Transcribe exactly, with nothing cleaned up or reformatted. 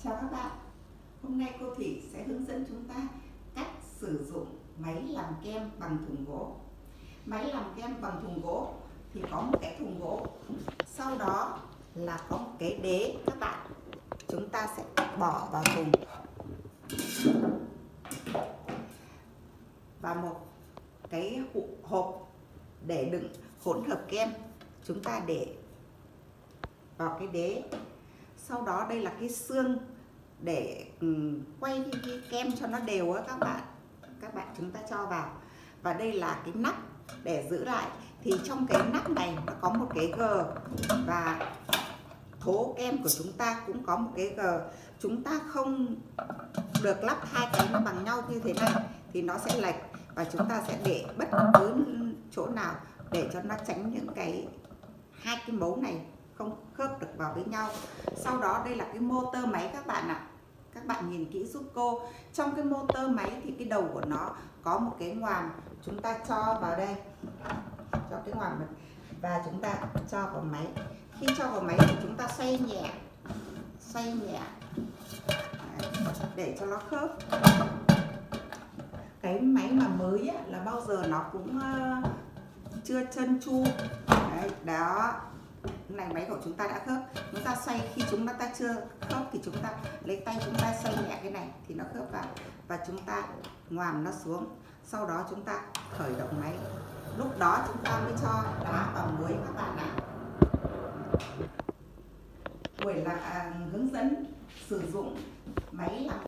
Chào các bạn, hôm nay cô Thủy sẽ hướng dẫn chúng ta cách sử dụng máy làm kem bằng thùng gỗ. Máy làm kem bằng thùng gỗ thì có một cái thùng gỗ, sau đó là có một cái đế các bạn. Chúng ta sẽ bỏ vào thùng và một cái hộp để đựng hỗn hợp kem. Chúng ta để vào cái đế. Sau đó đây là cái xương để quay cái kem cho nó đều á các bạn. Các bạn chúng ta cho vào. Và đây là cái nắp để giữ lại. Thì trong cái nắp này nó có một cái gờ, và thố kem của chúng ta cũng có một cái gờ. Chúng ta không được lắp hai cái nó bằng nhau như thế này thì nó sẽ lệch, và chúng ta sẽ để bất cứ chỗ nào để cho nó tránh những cái hai cái mấu này không khớp được vào với nhau. Sau đó đây là cái motor máy các bạn ạ. Các bạn nhìn kỹ giúp cô. Trong cái motor máy thì cái đầu của nó có một cái ngoàm. Chúng ta cho vào đây, cho cái ngoàm này, và chúng ta cho vào máy. Khi cho vào máy thì chúng ta xoay nhẹ, xoay nhẹ để cho nó khớp. Cái máy mà mới á, là bao giờ nó cũng uh, chưa trơn tru. Đấy, đó. Này, máy của chúng ta đã khớp. Chúng ta xoay, khi chúng ta chưa khớp thì chúng ta lấy tay chúng ta xoay nhẹ cái này thì nó khớp vào, và chúng ta ngoàm nó xuống. Sau đó chúng ta khởi động máy. Lúc đó chúng ta mới cho đá vào muối các bạn ạ. Buổi là à, hướng dẫn sử dụng máy làm